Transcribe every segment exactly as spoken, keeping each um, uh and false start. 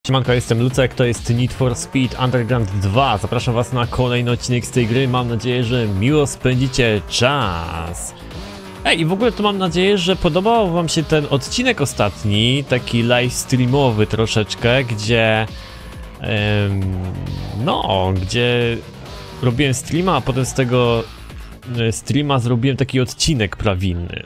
Siemanko, jestem Lucek, to jest Need for Speed Underground dwa. Zapraszam was na kolejny odcinek z tej gry. Mam nadzieję, że miło spędzicie czas. Ej, i w ogóle to mam nadzieję, że podobał wam się ten odcinek ostatni, taki live streamowy troszeczkę, gdzie... Ym, no, gdzie robiłem streama, a potem z tego streama zrobiłem taki odcinek prawilny.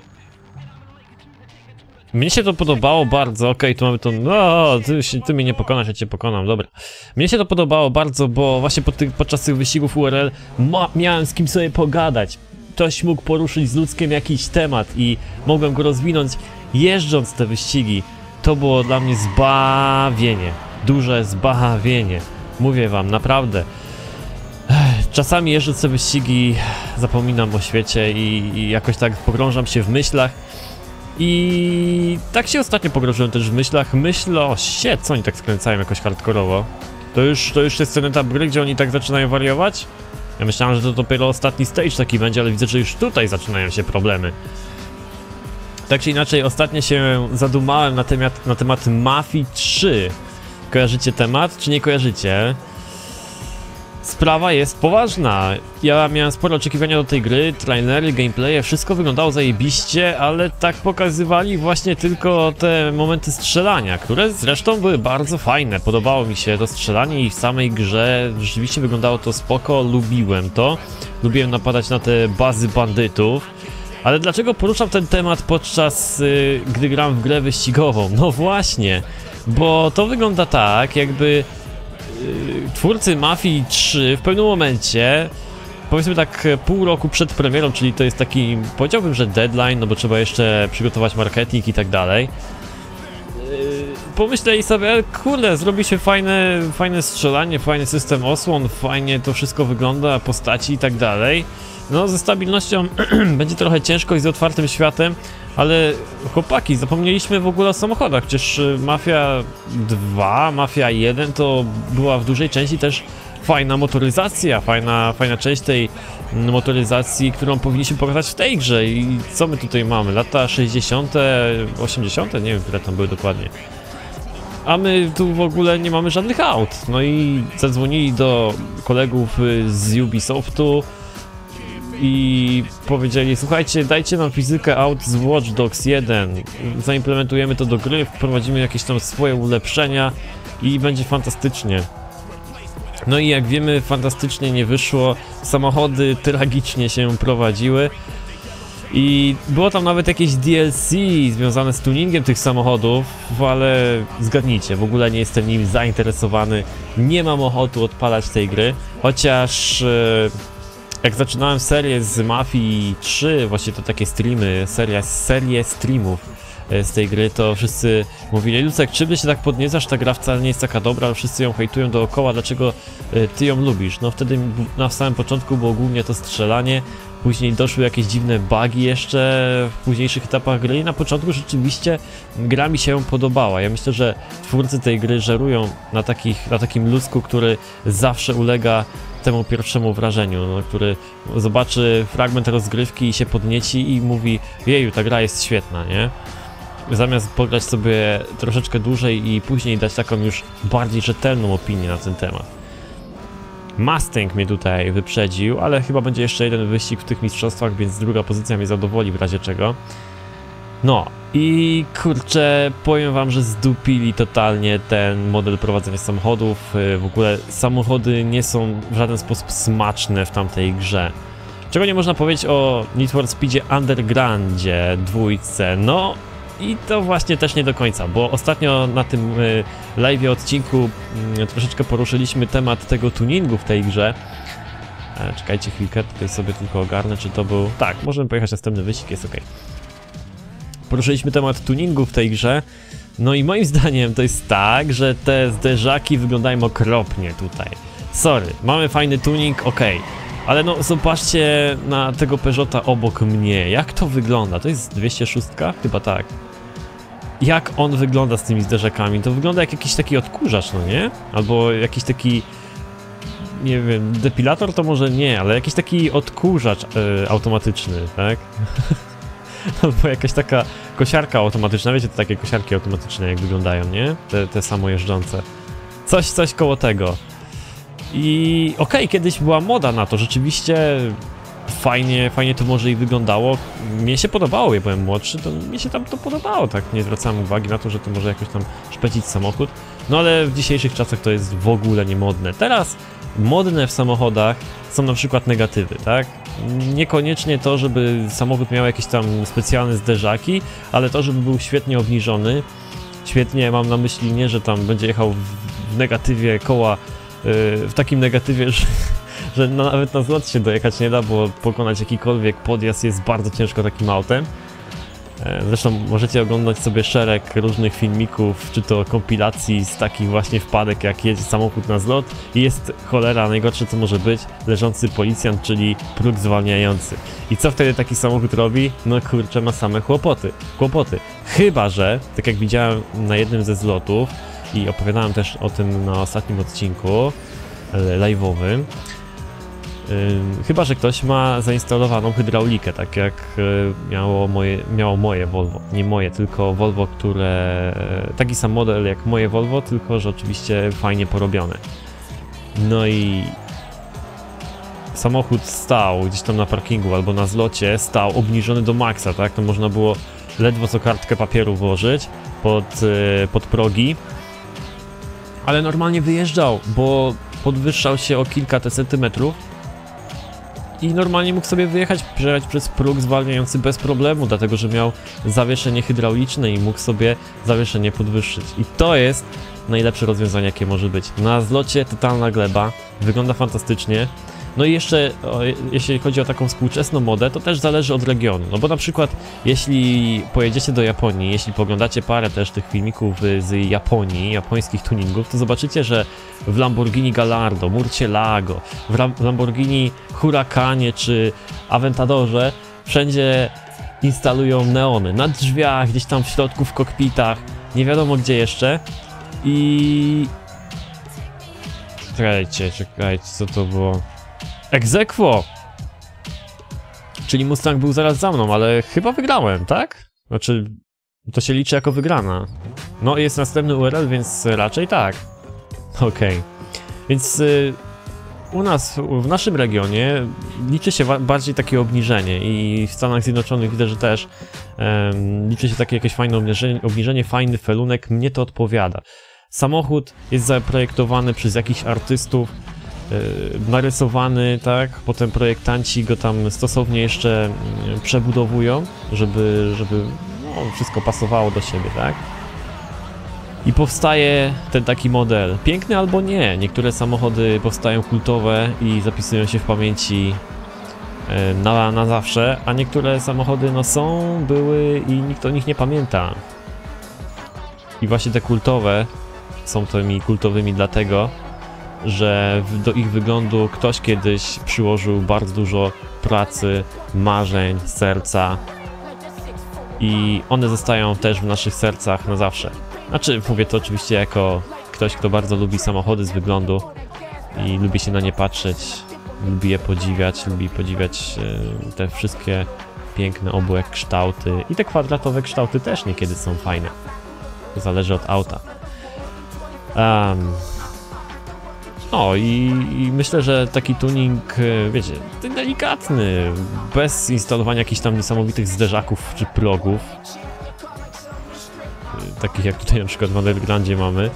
Mnie się to podobało bardzo, okej, okay, tu mamy to, no, ty, ty mnie nie pokonasz, ja cię pokonam, dobra. Mnie się to podobało bardzo, bo właśnie po tych, podczas tych wyścigów U R L ma, miałem z kim sobie pogadać. Ktoś mógł poruszyć z Luckiem jakiś temat i mogłem go rozwinąć jeżdżąc te wyścigi. To było dla mnie zbawienie, duże zbawienie, mówię wam, naprawdę. Czasami jeżdżąc te wyścigi zapominam o świecie i, i jakoś tak pogrążam się w myślach. I tak się ostatnio pogrążyłem też w myślach. Myślę, o shit, co oni tak skręcają jakoś hardkorowo? To już, to już jest ten etap gry, gdzie oni tak zaczynają wariować? Ja myślałem, że to dopiero ostatni stage taki będzie, ale widzę, że już tutaj zaczynają się problemy. Tak czy inaczej, ostatnio się zadumałem na temat, na temat Mafii trzy. Kojarzycie temat, czy nie kojarzycie? Sprawa jest poważna. Ja miałem spore oczekiwania do tej gry, trailery, gameplaye, wszystko wyglądało zajebiście, ale tak pokazywali właśnie tylko te momenty strzelania, które zresztą były bardzo fajne. Podobało mi się to strzelanie i w samej grze rzeczywiście wyglądało to spoko, lubiłem to. Lubiłem napadać na te bazy bandytów. Ale dlaczego poruszam ten temat podczas yy, gdy gram w grę wyścigową? No właśnie, bo to wygląda tak, jakby... Twórcy Mafii trzy w pewnym momencie, powiedzmy tak pół roku przed premierą, czyli to jest taki, powiedziałbym, że deadline, no bo trzeba jeszcze przygotować marketing i tak dalej. Pomyśleli sobie, kurde, zrobiliśmy fajne, fajne strzelanie, fajny system osłon, fajnie to wszystko wygląda, postaci i tak dalej. No ze stabilnością będzie trochę ciężko i z otwartym światem, ale chłopaki, zapomnieliśmy w ogóle o samochodach. Przecież Mafia dwa, Mafia jeden to była w dużej części też fajna motoryzacja, fajna, fajna część tej motoryzacji, którą powinniśmy pokazać w tej grze. I co my tutaj mamy? Lata sześćdziesiąte, osiemdziesiąte? Nie wiem, które tam były dokładnie. A my tu w ogóle nie mamy żadnych aut. No i zadzwonili do kolegów z Ubisoftu i powiedzieli, słuchajcie, dajcie nam fizykę aut z Watch Dogs jeden, zaimplementujemy to do gry, wprowadzimy jakieś tam swoje ulepszenia i będzie fantastycznie. No i jak wiemy, fantastycznie nie wyszło, samochody tragicznie się prowadziły i było tam nawet jakieś D L C związane z tuningiem tych samochodów, ale zgadnijcie, w ogóle nie jestem nim zainteresowany, nie mam ochoty odpalać tej gry, chociaż... Yy, Jak zaczynałem serię z Mafii trzy, właśnie to takie streamy, seria, serię streamów z tej gry, to wszyscy mówili, Lucek, czy ty się tak podniecasz, ta gra wcale nie jest taka dobra, ale wszyscy ją hejtują dookoła, dlaczego ty ją lubisz? No wtedy na samym początku było głównie to strzelanie, później doszły jakieś dziwne bugi jeszcze w późniejszych etapach gry i na początku rzeczywiście gra mi się podobała. Ja myślę, że twórcy tej gry żerują na, takich, na takim ludzku, który zawsze ulega temu pierwszemu wrażeniu, no, który zobaczy fragment rozgrywki i się podnieci i mówi, jeju, ta gra jest świetna, nie? Zamiast pograć sobie troszeczkę dłużej i później dać taką już bardziej rzetelną opinię na ten temat. Mustang mnie tutaj wyprzedził, ale chyba będzie jeszcze jeden wyścig w tych mistrzostwach, więc druga pozycja mnie zadowoli w razie czego. No i kurczę, powiem wam, że zdupili totalnie ten model prowadzenia samochodów. W ogóle samochody nie są w żaden sposób smaczne w tamtej grze. Czego nie można powiedzieć o Need for Speedzie Undergroundzie dwójce, no i to właśnie też nie do końca, bo ostatnio na tym y, live odcinku y, troszeczkę poruszyliśmy temat tego tuningu w tej grze. E, czekajcie chwilkę, tutaj sobie tylko ogarnę, czy to był... Tak, możemy pojechać następny wyścig, jest ok. Poruszyliśmy temat tuningu w tej grze, no i moim zdaniem to jest tak, że te zderzaki wyglądają okropnie tutaj. Sorry, mamy fajny tuning, ok, ale no zobaczcie na tego Peugeota obok mnie, jak to wygląda, to jest dwieście sześć? Chyba tak. Jak on wygląda z tymi zderzakami, to wygląda jak jakiś taki odkurzacz, no nie? Albo jakiś taki, nie wiem, depilator to może nie, ale jakiś taki odkurzacz yy, automatyczny, tak? Albo jakaś taka kosiarka automatyczna, wiecie, to takie kosiarki automatyczne jak wyglądają, nie? Te, te samojeżdżące. coś, coś koło tego. I okej, okay, kiedyś była moda na to, rzeczywiście fajnie, fajnie to może i wyglądało. Mnie się podobało, ja byłem młodszy, to mi się tam to podobało, tak nie zwracałem uwagi na to, że to może jakoś tam szpecić samochód. No ale w dzisiejszych czasach to jest w ogóle nie modne. Teraz modne w samochodach są na przykład negatywy, tak? Niekoniecznie to, żeby samochód miał jakieś tam specjalne zderzaki, ale to, żeby był świetnie obniżony. Świetnie mam na myśli nie, że tam będzie jechał w negatywie koła, w takim negatywie, że, że nawet na zlot się dojechać nie da, bo pokonać jakikolwiek podjazd jest bardzo ciężko takim autem. Zresztą możecie oglądać sobie szereg różnych filmików, czy to kompilacji z takich właśnie wpadek, jak jedzie samochód na zlot i jest cholera, najgorsze co może być, leżący policjant, czyli próg zwalniający. I co wtedy taki samochód robi? No kurczę, ma same kłopoty. Kłopoty. Chyba że, tak jak widziałem na jednym ze zlotów i opowiadałem też o tym na ostatnim odcinku live'owym, Yy, chyba że ktoś ma zainstalowaną hydraulikę, tak jak yy, miało moje, miało moje Volvo, nie moje, tylko Volvo, które, taki sam model jak moje Volvo, tylko że oczywiście fajnie porobione. No i samochód stał gdzieś tam na parkingu albo na zlocie, stał obniżony do maksa, tak, to można było ledwo co kartkę papieru włożyć pod, yy, pod progi, ale normalnie wyjeżdżał, bo podwyższał się o kilka te centymetrów i normalnie mógł sobie wyjechać, przejechać przez próg zwalniający bez problemu, dlatego że miał zawieszenie hydrauliczne i mógł sobie zawieszenie podwyższyć. I to jest najlepsze rozwiązanie, jakie może być. Na zlocie totalna gleba, wygląda fantastycznie. No i jeszcze, o, jeśli chodzi o taką współczesną modę, to też zależy od regionu. No bo na przykład, jeśli pojedziecie do Japonii, jeśli poglądacie parę też tych filmików z Japonii, japońskich tuningów, to zobaczycie, że w Lamborghini Gallardo, Murcielago, w Lamborghini Huracanie czy Aventadorze wszędzie instalują neony. Na drzwiach, gdzieś tam w środku, w kokpitach, nie wiadomo gdzie jeszcze. I... Czekajcie, czekajcie, co to było? Ex aequo! Czyli Mustang był zaraz za mną, ale chyba wygrałem, tak? Znaczy, to się liczy jako wygrana. No jest następny U R L, więc raczej tak. Okej. Okay. Więc y, u nas, w naszym regionie liczy się bardziej takie obniżenie i w Stanach Zjednoczonych widzę, że też um, liczy się takie jakieś fajne obniżenie, obniżenie, fajny felunek, mnie to odpowiada. Samochód jest zaprojektowany przez jakichś artystów, Yy, narysowany, tak, potem projektanci go tam stosownie jeszcze yy, przebudowują, żeby, żeby no, wszystko pasowało do siebie, tak. I powstaje ten taki model, piękny albo nie, niektóre samochody powstają kultowe i zapisują się w pamięci yy, na, na zawsze, a niektóre samochody no są, były i nikt o nich nie pamięta. I właśnie te kultowe są tymi kultowymi dlatego, że do ich wyglądu ktoś kiedyś przyłożył bardzo dużo pracy, marzeń, serca i one zostają też w naszych sercach na zawsze. Znaczy, mówię to oczywiście jako ktoś, kto bardzo lubi samochody z wyglądu i lubi się na nie patrzeć, lubi je podziwiać, lubi podziwiać te wszystkie piękne obłe kształty i te kwadratowe kształty też niekiedy są fajne. To zależy od auta. Um, No i, i myślę, że taki tuning, wiecie, delikatny, bez instalowania jakichś tam niesamowitych zderzaków czy progów, takich jak tutaj na przykład w Undergroundzie mamy,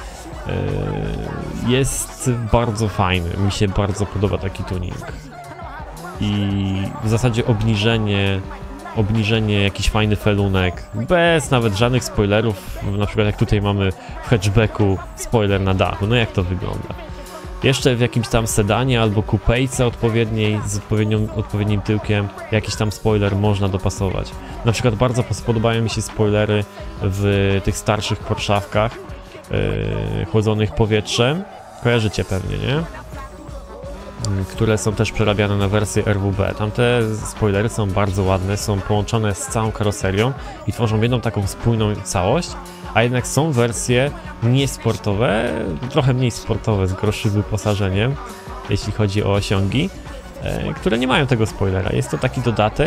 jest bardzo fajny. Mi się bardzo podoba taki tuning. I w zasadzie obniżenie, obniżenie, jakiś fajny felunek, bez nawet żadnych spoilerów, na przykład jak tutaj mamy w hatchbacku spoiler na dachu, no jak to wygląda. Jeszcze w jakimś tam sedanie albo kupejce odpowiedniej, z odpowiednią, odpowiednim tyłkiem, jakiś tam spoiler można dopasować. Na przykład bardzo podobają mi się spoilery w tych starszych Porszawkach yy, chłodzonych powietrzem. Kojarzycie pewnie, nie? Yy, które są też przerabiane na wersję R W B. Tamte spoilery są bardzo ładne, są połączone z całą karoserią i tworzą jedną taką spójną całość. A jednak są wersje niesportowe, trochę mniej sportowe, z gorszym wyposażeniem, jeśli chodzi o osiągi, e, które nie mają tego spoilera. Jest to taki dodatek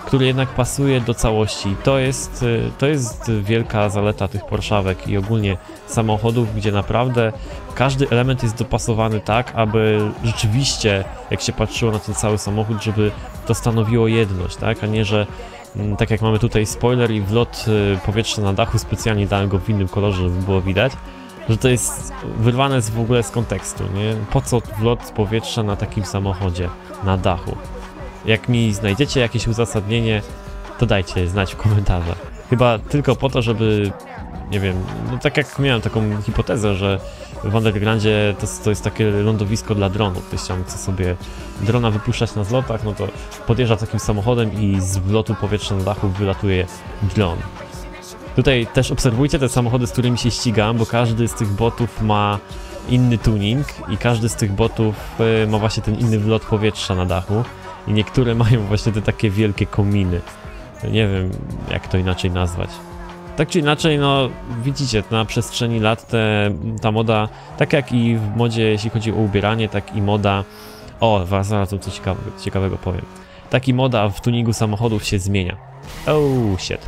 który jednak pasuje do całości. To jest, to jest wielka zaleta tych Porszawek i ogólnie samochodów, gdzie naprawdę każdy element jest dopasowany tak, aby rzeczywiście, jak się patrzyło na ten cały samochód, żeby to stanowiło jedność, tak, a nie, że tak jak mamy tutaj spoiler i wlot powietrza na dachu, specjalnie dałem go w innym kolorze, żeby było widać, że to jest wyrwane z, w ogóle z kontekstu, nie? Po co wlot powietrza na takim samochodzie, na dachu? Jak mi znajdziecie jakieś uzasadnienie, to dajcie znać w komentarzach. Chyba tylko po to, żeby, nie wiem, no tak jak miałem taką hipotezę, że w Undergroundzie to, to jest takie lądowisko dla dronów. Ktoś chciał sobie drona wypuszczać na zlotach, no to podjeżdża takim samochodem i z wlotu powietrza na dachu wylatuje dron. Tutaj też obserwujcie te samochody, z którymi się ścigam, bo każdy z tych botów ma inny tuning i każdy z tych botów y, ma właśnie ten inny wlot powietrza na dachu. I niektóre mają właśnie te takie wielkie kominy. Nie wiem, jak to inaczej nazwać. Tak czy inaczej, no widzicie, na przestrzeni lat te, ta moda, tak jak i w modzie, jeśli chodzi o ubieranie, tak i moda... O, zaraz tu coś ciekawego, ciekawego powiem. Tak i moda w tuningu samochodów się zmienia. Oh, shit.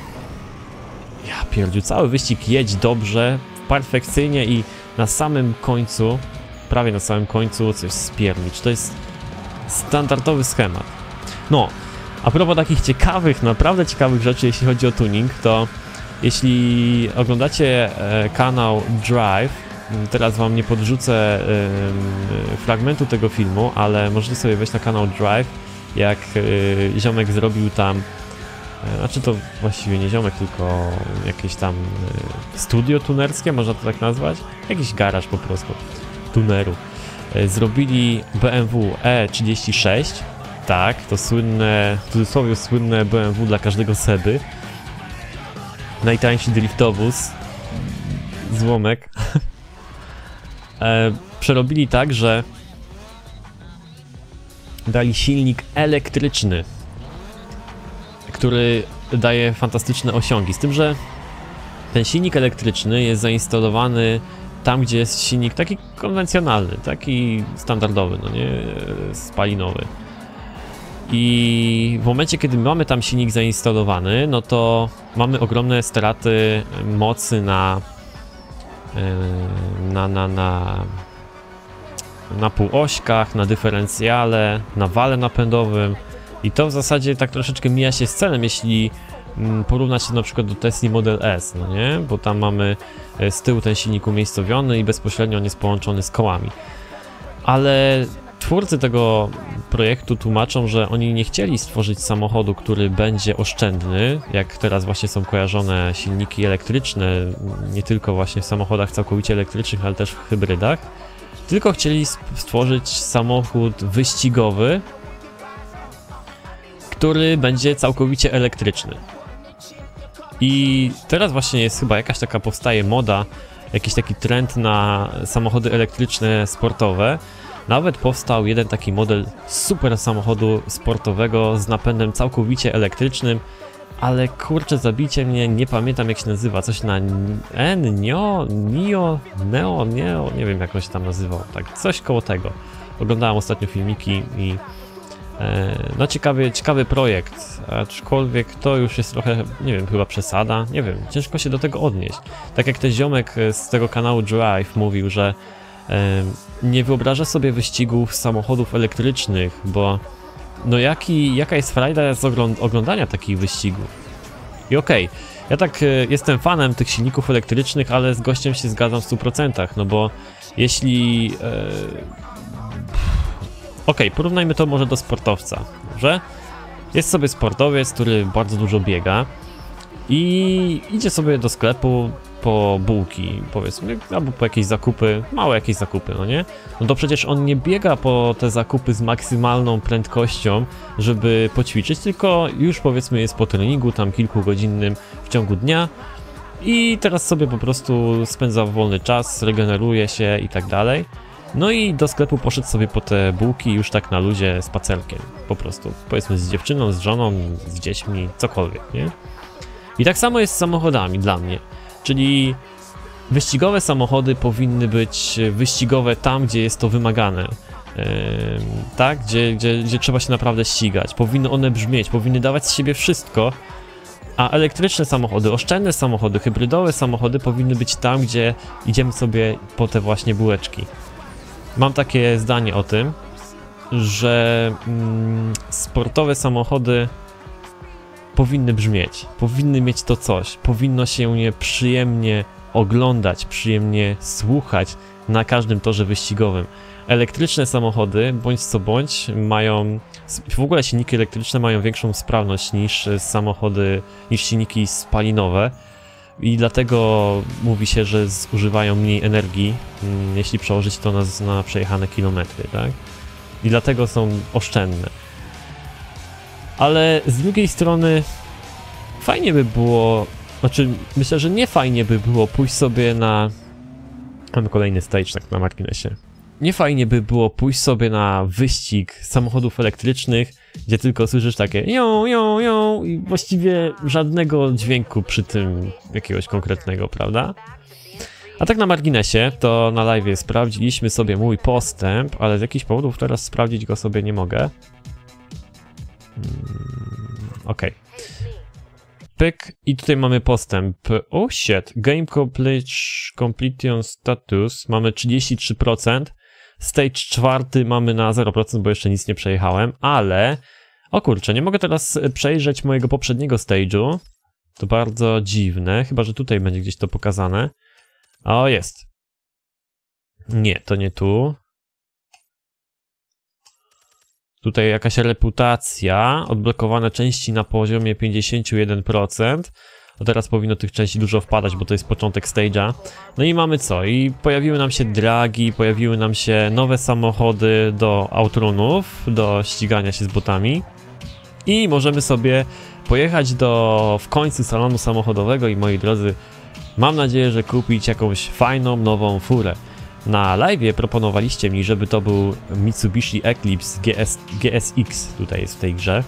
Ja pierdziu, cały wyścig jedź dobrze, perfekcyjnie i na samym końcu, prawie na samym końcu coś spiernicz. To jest standardowy schemat. No, a propos takich ciekawych, naprawdę ciekawych rzeczy, jeśli chodzi o tuning, to jeśli oglądacie e, kanał Drive, teraz wam nie podrzucę e, fragmentu tego filmu, ale możecie sobie wejść na kanał Drive, jak e, ziomek zrobił tam, e, znaczy to właściwie nie ziomek, tylko jakieś tam e, studio tunerskie, można to tak nazwać, jakiś garaż po prostu tuneru. Zrobili B M W E trzydzieści sześć, tak, to słynne, w cudzysłowie słynne B M W dla każdego Seby. Najtańszy driftowóz, złomek. e, przerobili tak, że dali silnik elektryczny, który daje fantastyczne osiągi, z tym, że ten silnik elektryczny jest zainstalowany tam, gdzie jest silnik taki konwencjonalny, taki standardowy, no nie, spalinowy. I w momencie, kiedy mamy tam silnik zainstalowany, no to mamy ogromne straty mocy na na, na, na, na półośkach, na dyferencjale, na wale napędowym i to w zasadzie tak troszeczkę mija się z celem, jeśli porównać się na przykład do Tesla Model S, no nie? Bo tam mamy z tyłu ten silnik umiejscowiony i bezpośrednio on jest połączony z kołami. Ale twórcy tego projektu tłumaczą, że oni nie chcieli stworzyć samochodu, który będzie oszczędny, jak teraz właśnie są kojarzone silniki elektryczne, nie tylko właśnie w samochodach całkowicie elektrycznych, ale też w hybrydach, tylko chcieli stworzyć samochód wyścigowy, który będzie całkowicie elektryczny. I teraz właśnie jest chyba jakaś taka, powstaje moda, jakiś taki trend na samochody elektryczne sportowe. Nawet powstał jeden taki model super samochodu sportowego z napędem całkowicie elektrycznym, ale kurczę, zabijcie mnie, nie pamiętam jak się nazywa, coś na N, Nio, Nio, Neo, Neo, nie wiem jak on się tam nazywał, tak, coś koło tego. Oglądałem ostatnio filmiki i e, no ciekawy, ciekawy projekt, aczkolwiek to już jest trochę, nie wiem, chyba przesada, nie wiem, ciężko się do tego odnieść. Tak jak ten ziomek z tego kanału Drive mówił, że nie wyobraża sobie wyścigów samochodów elektrycznych, bo no jaki, jaka jest frajda z ogląd oglądania takich wyścigów? I okej, okay, ja tak y, jestem fanem tych silników elektrycznych, ale z gościem się zgadzam w stu procentach, no bo jeśli... Y, okej, okay, porównajmy to może do sportowca, że jest sobie sportowiec, który bardzo dużo biega i idzie sobie do sklepu po bułki, powiedzmy, albo po jakieś zakupy, małe jakieś zakupy, no nie? No to przecież on nie biega po te zakupy z maksymalną prędkością, żeby poćwiczyć, tylko już powiedzmy jest po treningu tam kilkugodzinnym w ciągu dnia i teraz sobie po prostu spędza wolny czas, regeneruje się i tak dalej. No i do sklepu poszedł sobie po te bułki już tak na luzie spacerkiem, po prostu, powiedzmy z dziewczyną, z żoną, z dziećmi, cokolwiek, nie? I tak samo jest z samochodami dla mnie. Czyli wyścigowe samochody powinny być wyścigowe tam, gdzie jest to wymagane. Yy, tak, gdzie, gdzie, gdzie trzeba się naprawdę ścigać. Powinny one brzmieć, powinny dawać z siebie wszystko, a elektryczne samochody, oszczędne samochody, hybrydowe samochody powinny być tam, gdzie idziemy sobie po te właśnie bułeczki. Mam takie zdanie o tym, że mm, sportowe samochody powinny brzmieć, powinny mieć to coś, powinno się je przyjemnie oglądać, przyjemnie słuchać na każdym torze wyścigowym. Elektryczne samochody, bądź co bądź, mają, w ogóle silniki elektryczne mają większą sprawność niż samochody, niż silniki spalinowe i dlatego mówi się, że zużywają mniej energii, jeśli przełożyć to na, na przejechane kilometry, tak? I dlatego są oszczędne. Ale z drugiej strony fajnie by było, znaczy myślę, że nie fajnie by było pójść sobie na... Mam kolejny stage tak na marginesie. Nie fajnie by było pójść sobie na wyścig samochodów elektrycznych, gdzie tylko słyszysz takie ją, ją, ją i właściwie żadnego dźwięku przy tym jakiegoś konkretnego, prawda? A tak na marginesie, to na live sprawdziliśmy sobie mój postęp, ale z jakichś powodów teraz sprawdzić go sobie nie mogę. Hmm, ok. Pyk i tutaj mamy postęp. Oh shit, game completion status mamy trzydzieści trzy procent. Stage czwarty mamy na zero procent, bo jeszcze nic nie przejechałem, ale... O kurczę, nie mogę teraz przejrzeć mojego poprzedniego stage'u. To bardzo dziwne, chyba że tutaj będzie gdzieś to pokazane. O, jest. Nie, to nie tu. Tutaj jakaś reputacja, odblokowane części na poziomie pięćdziesiąt jeden procent. No teraz powinno tych części dużo wpadać, bo to jest początek stage'a. No i mamy co? I pojawiły nam się dragi, pojawiły nam się nowe samochody do outrunów, do ścigania się z botami. I możemy sobie pojechać do w końcu salonu samochodowego i moi drodzy, mam nadzieję, że kupić jakąś fajną, nową furę. Na live'ie proponowaliście mi, żeby to był Mitsubishi Eclipse G S, G S X, tutaj jest w tej grze.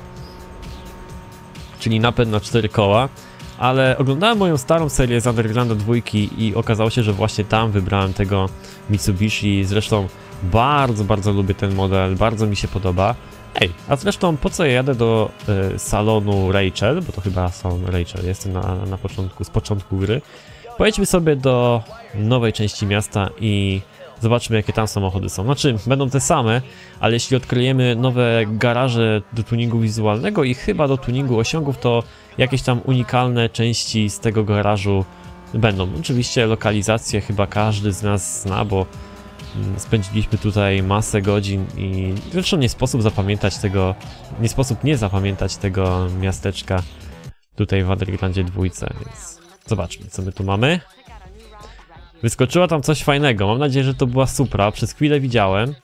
Czyli napęd na cztery koła. Ale oglądałem moją starą serię z Undergrounda dwa i okazało się, że właśnie tam wybrałem tego Mitsubishi. Zresztą bardzo, bardzo lubię ten model, bardzo mi się podoba. Ej, a zresztą po co ja jadę do y, salonu Rachel, bo to chyba salon Rachel, jestem na, na początku, z początku gry. Pojedźmy sobie do nowej części miasta i zobaczmy, jakie tam samochody są. Znaczy, będą te same, ale jeśli odkryjemy nowe garaże do tuningu wizualnego i chyba do tuningu osiągów, to jakieś tam unikalne części z tego garażu będą. Oczywiście lokalizację chyba każdy z nas zna, bo spędziliśmy tutaj masę godzin i zresztą nie sposób zapamiętać tego, nie sposób nie zapamiętać tego miasteczka tutaj w Undergroundzie dwójce, więc zobaczmy, co my tu mamy. Wyskoczyło tam coś fajnego, mam nadzieję, że to była Supra, przez chwilę widziałem.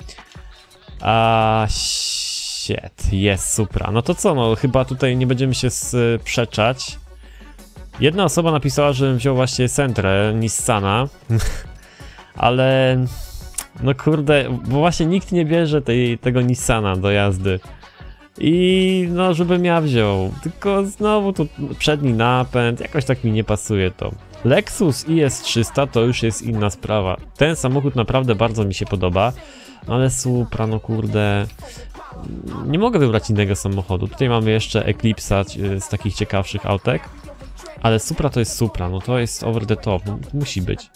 A shit, jest Supra. No to co, no chyba tutaj nie będziemy się sprzeczać. Jedna osoba napisała, żebym wziął właśnie Sentrę Nissana, ale no kurde, bo właśnie nikt nie bierze tej, tego Nissana do jazdy. I no, żebym ja wziął, tylko znowu tu przedni napęd, jakoś tak mi nie pasuje to. Lexus I S trzysta to już jest inna sprawa. Ten samochód naprawdę bardzo mi się podoba, ale Supra, no kurde, nie mogę wybrać innego samochodu. Tutaj mamy jeszcze Eclipse'a z takich ciekawszych autek, ale Supra to jest Supra, no to jest over the top, musi być.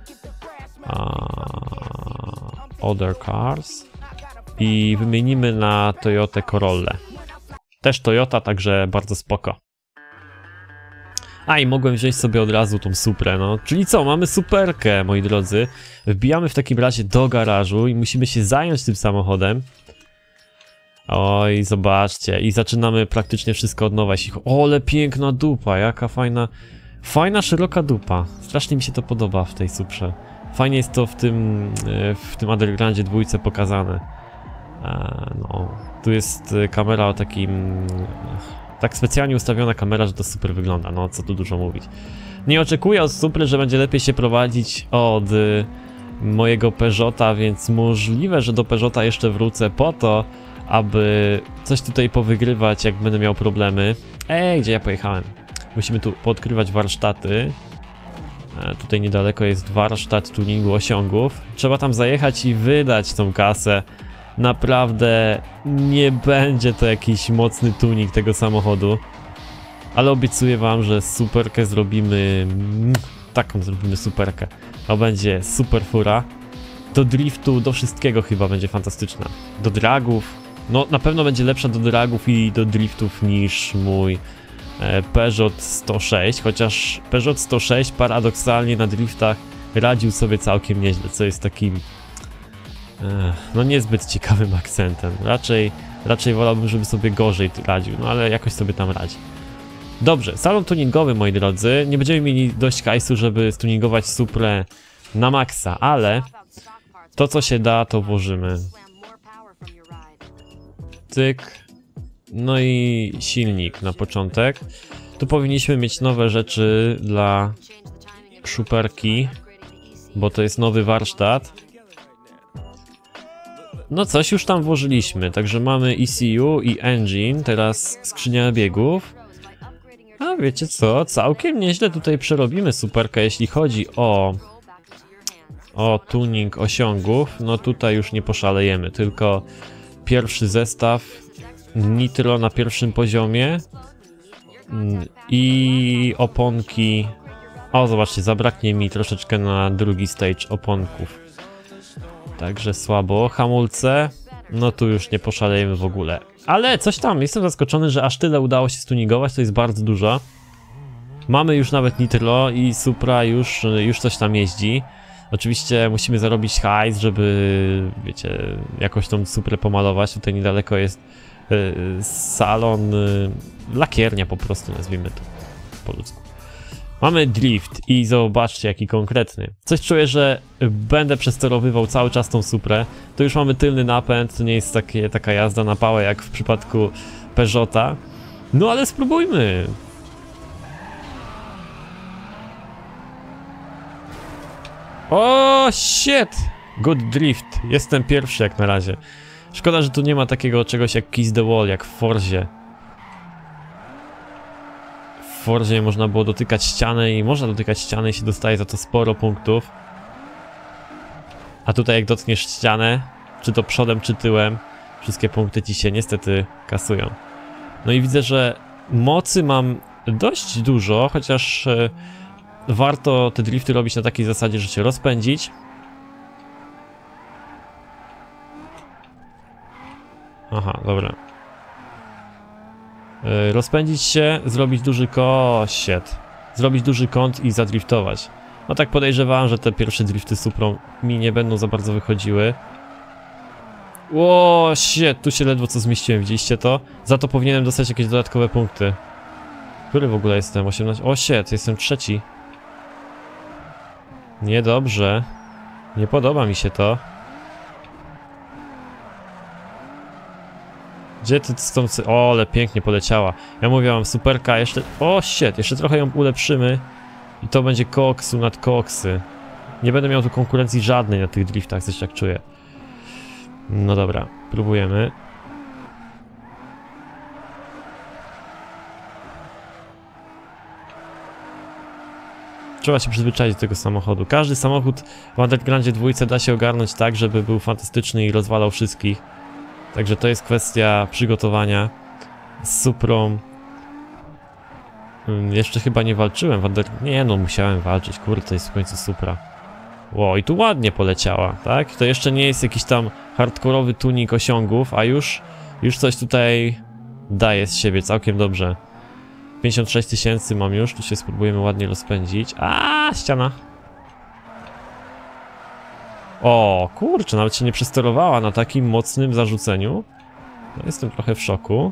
A... Other cars. I wymienimy na Toyotę Corollę. Też Toyota, także bardzo spoko. A i mogłem wziąć sobie od razu tą Suprę, no. Czyli co, mamy superkę, moi drodzy. Wbijamy w takim razie do garażu i musimy się zająć tym samochodem. Oj, zobaczcie. I zaczynamy praktycznie wszystko od nowa. O, ale piękna dupa, jaka fajna, fajna, szeroka dupa. Strasznie mi się to podoba w tej Suprze. Fajnie jest to w tym, w tym Undergroundzie dwójce pokazane. No, tu jest kamera o takim... Tak specjalnie ustawiona kamera, że to super wygląda, no co tu dużo mówić. Nie oczekuję od Supry, że będzie lepiej się prowadzić od y, mojego Peugeota, więc możliwe, że do Peugeota jeszcze wrócę po to, aby coś tutaj powygrywać, jak będę miał problemy. Ej, gdzie ja pojechałem? Musimy tu poodkrywać warsztaty. E, tutaj niedaleko jest warsztat tuningu osiągów. Trzeba tam zajechać i wydać tą kasę naprawdę nie będzie to jakiś mocny tuning tego samochodu. Ale obiecuję wam, że superkę zrobimy... Taką zrobimy superkę. To będzie super fura. Do driftu, do wszystkiego chyba będzie fantastyczna. Do dragów. No na pewno będzie lepsza do dragów i do driftów niż mój e, Peugeot sto sześć. Chociaż Peugeot sto sześć paradoksalnie na driftach radził sobie całkiem nieźle, co jest takim... E, no niezbyt ciekawym akcentem. Raczej, raczej wolałbym, żeby sobie gorzej radził, no ale jakoś sobie tam radzi. Dobrze, salon tuningowy, moi drodzy. Nie będziemy mieli dość hajsu, żeby stuningować Suprę na maksa, ale to, co się da, to włożymy. Cyk. No i silnik na początek. Tu powinniśmy mieć nowe rzeczy dla Superki, bo to jest nowy warsztat. No coś już tam włożyliśmy, także mamy E C U i engine, teraz skrzynia biegów. A wiecie co, całkiem nieźle tutaj przerobimy Superkę, jeśli chodzi o o tuning osiągów. No tutaj już nie poszalejemy, tylko pierwszy zestaw nitro na pierwszym poziomie i oponki. O, zobaczcie, zabraknie mi troszeczkę na drugi stage oponków, także słabo. Hamulce, no tu już nie poszalejemy w ogóle. Ale coś tam, jestem zaskoczony, że aż tyle udało się stuningować, to jest bardzo dużo. Mamy już nawet nitro i Supra już, już coś tam jeździ. Oczywiście musimy zarobić hajs, żeby, wiecie, jakoś tą Suprę pomalować. Tutaj niedaleko jest y, salon, y, lakiernia po prostu, nazwijmy to po ludzku. Mamy drift i zobaczcie jaki konkretny. Coś czuję, że będę przesterowywał cały czas tą Suprę. To już mamy tylny napęd, to nie jest takie, taka jazda na pałę jak w przypadku Peugeota. No ale spróbujmy. O, shit! Good drift. Jestem pierwszy jak na razie. Szkoda, że tu nie ma takiego czegoś jak Kiss the Wall, jak w Forzie. W Forzie można było dotykać ściany i można dotykać ściany i się dostaje za to sporo punktów. A tutaj jak dotkniesz ścianę, czy to przodem, czy tyłem, wszystkie punkty ci się niestety kasują. No i widzę, że mocy mam dość dużo, chociaż e, warto te drifty robić na takiej zasadzie, że się rozpędzić. Aha, dobra. Yy, rozpędzić się, zrobić duży kosiet, zrobić duży kąt i zadriftować. No tak podejrzewałem, że te pierwsze drifty Suprą mi nie będą za bardzo wychodziły. Ło, shit, tu się ledwo co zmieściłem, widzieliście to? Za to powinienem dostać jakieś dodatkowe punkty. Który w ogóle jestem? osiemnaście... O shit, jestem trzeci. Niedobrze. Nie podoba mi się to. Gdzie ty z tą... O, ale pięknie poleciała. Ja mówiłam, Superka, jeszcze... O, shit, jeszcze trochę ją ulepszymy. I to będzie koksu nad koksy. Nie będę miał tu konkurencji żadnej na tych driftach, coś tak czuję. No dobra, próbujemy. Trzeba się przyzwyczaić do tego samochodu. Każdy samochód w Undergroundzie dwójce da się ogarnąć tak, żeby był fantastyczny i rozwalał wszystkich. Także to jest kwestia przygotowania. Z Suprą hmm, jeszcze chyba nie walczyłem w Under... Nie no, musiałem walczyć, kurde, to jest w końcu Supra. Ło, i tu ładnie poleciała, tak? To jeszcze nie jest jakiś tam hardkorowy tuning osiągów, a już, już coś tutaj daje z siebie całkiem dobrze. pięćdziesiąt sześć tysięcy mam już, tu się spróbujemy ładnie rozpędzić. A, ściana. O, kurczę, nawet się nie przesterowała na takim mocnym zarzuceniu. No, jestem trochę w szoku.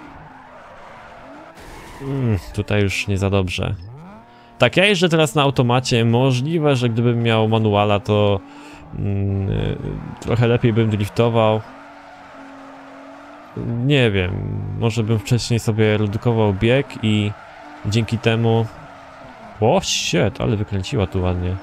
Mm, tutaj już nie za dobrze. Tak, ja jeżdżę teraz na automacie. Możliwe, że gdybym miał manuala, to mm, trochę lepiej bym driftował. Nie wiem, może bym wcześniej sobie redukował bieg i dzięki temu... O, shit, ale wykręciła tu ładnie.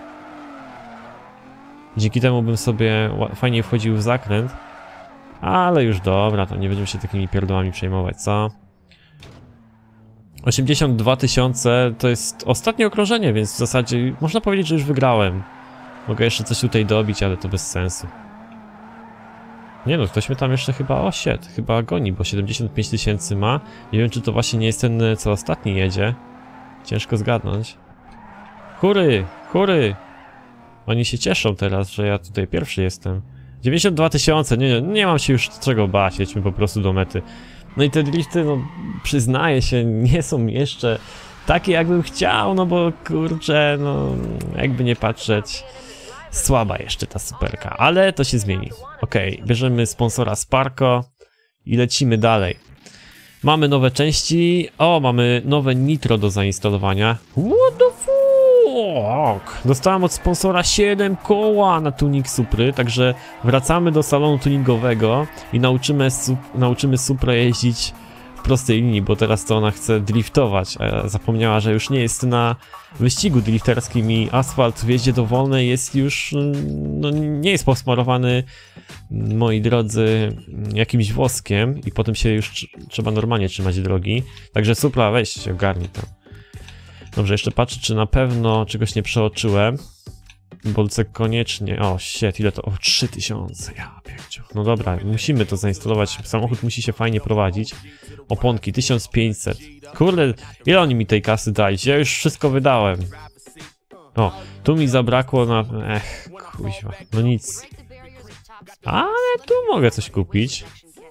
Dzięki temu bym sobie fajnie wchodził w zakręt. Ale już dobra, to nie będziemy się takimi pierdołami przejmować, co? osiemdziesiąt dwa tysiące to jest ostatnie okrążenie, więc w zasadzie można powiedzieć, że już wygrałem. Mogę jeszcze coś tutaj dobić, ale to bez sensu. Nie no, ktoś mnie tam jeszcze chyba, o shit, chyba goni, bo siedemdziesiąt pięć tysięcy ma. Nie wiem, czy to właśnie nie jest ten, co ostatni jedzie. Ciężko zgadnąć. Hury, hury! Oni się cieszą teraz, że ja tutaj pierwszy jestem. dziewięćdziesiąt dwa tysiące, nie, nie, nie mam się już czego bać, jedźmy po prostu do mety. No i te drifty, no przyznaję się, nie są jeszcze takie jakbym chciał, no bo kurczę, no jakby nie patrzeć, słaba jeszcze ta superka, ale to się zmieni. Okej, okay, bierzemy sponsora Sparko i lecimy dalej. Mamy nowe części, o, mamy nowe nitro do zainstalowania. What the fuck? Dostałem od sponsora siedem koła na tuning Supry, także wracamy do salonu tuningowego i nauczymy, sup, nauczymy Suprę jeździć w prostej linii, bo teraz to ona chce driftować. Zapomniała, że już nie jest na wyścigu drifterskim i asfalt w jeździe dowolnej jest już, no nie jest posmarowany, moi drodzy, jakimś woskiem i potem się już trzeba normalnie trzymać drogi. Także Supra, weź się ogarnij tam. Dobrze, jeszcze patrzę, czy na pewno czegoś nie przeoczyłem. Bolcek koniecznie. O, shit, ile to? O, trzy tysiące. Ja pięciu. No dobra, musimy to zainstalować. Samochód musi się fajnie prowadzić. Oponki tysiąc pięćset. Kurde, ile oni mi tej kasy dali? Ja już wszystko wydałem. O, tu mi zabrakło na... Ech, kuźwa. No nic. Ale tu mogę coś kupić.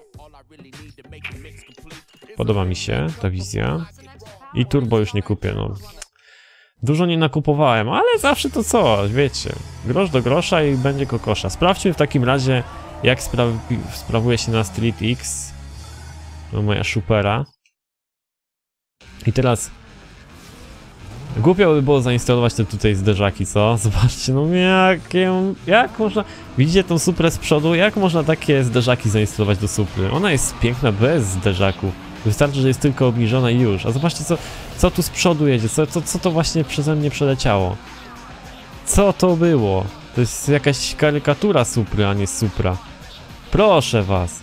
Podoba mi się ta wizja. I turbo już nie kupię, no. Dużo nie nakupowałem, ale zawsze to coś, wiecie. Grosz do grosza i będzie kokosza. Sprawdźmy w takim razie, jak spraw sprawuje się na Street X. No, moja supera. I teraz... Głupio by było zainstalować te tutaj zderzaki, co? Zobaczcie, no jakie... Jak można... Widzicie tą Suprę z przodu? Jak można takie zderzaki zainstalować do Supry? Ona jest piękna bez zderzaków. Wystarczy, że jest tylko obniżona i już. A zobaczcie, co, co tu z przodu jedzie, co, co, co to właśnie przeze mnie przeleciało. Co to było? To jest jakaś karykatura Supry, a nie Supra. Proszę was.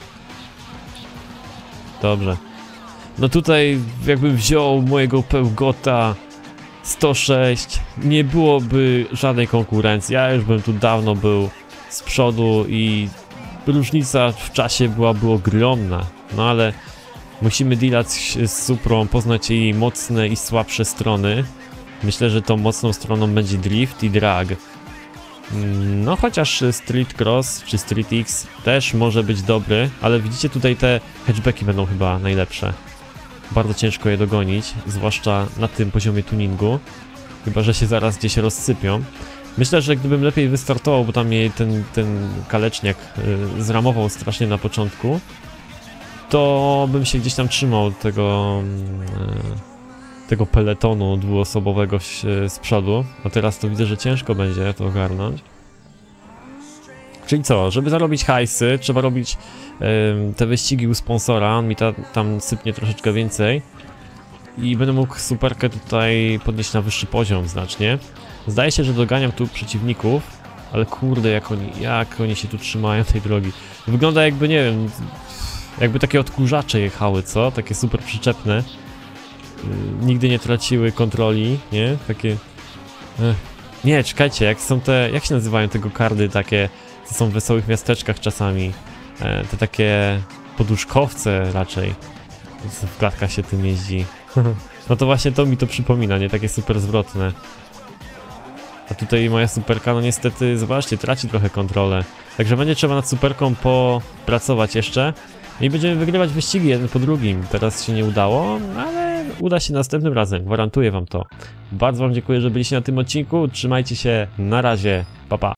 Dobrze. No tutaj jakbym wziął mojego Peugeota sto sześć, nie byłoby żadnej konkurencji. Ja już bym tu dawno był z przodu i różnica w czasie byłaby ogromna. No ale... Musimy dealać z Suprą, poznać jej mocne i słabsze strony. Myślę, że tą mocną stroną będzie drift i drag. No chociaż Street Cross czy Street X też może być dobry, ale widzicie tutaj te hatchbacki będą chyba najlepsze. Bardzo ciężko je dogonić, zwłaszcza na tym poziomie tuningu. Chyba że się zaraz gdzieś rozsypią. Myślę, że gdybym lepiej wystartował, bo tam jej ten, ten kaleczniak yy, zramował strasznie na początku, to bym się gdzieś tam trzymał tego, yy, tego peletonu dwuosobowego z przodu. A teraz to widzę, że ciężko będzie to ogarnąć. Czyli co, żeby zarobić hajsy, trzeba robić yy, te wyścigi u sponsora, on mi ta, tam sypnie troszeczkę więcej. I będę mógł superkę tutaj podnieść na wyższy poziom znacznie. Zdaje się, że doganiam tu przeciwników, ale kurde, jak oni, jak oni się tu trzymają tej drogi. Wygląda jakby, nie wiem, jakby takie odkurzacze jechały, co? Takie super przyczepne. Yy, nigdy nie traciły kontroli, nie? Takie... Ech. Nie, czekajcie, jak są te... Jak się nazywają te go-kardy takie, co są w wesołych miasteczkach czasami? E, te takie poduszkowce raczej. W klatkach się tym jeździ. No to właśnie to mi to przypomina, nie? Takie super zwrotne. A tutaj moja superka, no niestety, zobaczcie, traci trochę kontrolę. Także będzie trzeba nad superką popracować jeszcze. I będziemy wygrywać wyścigi jeden po drugim. Teraz się nie udało, ale uda się następnym razem, gwarantuję wam to. Bardzo wam dziękuję, że byliście na tym odcinku. Trzymajcie się, na razie, pa pa.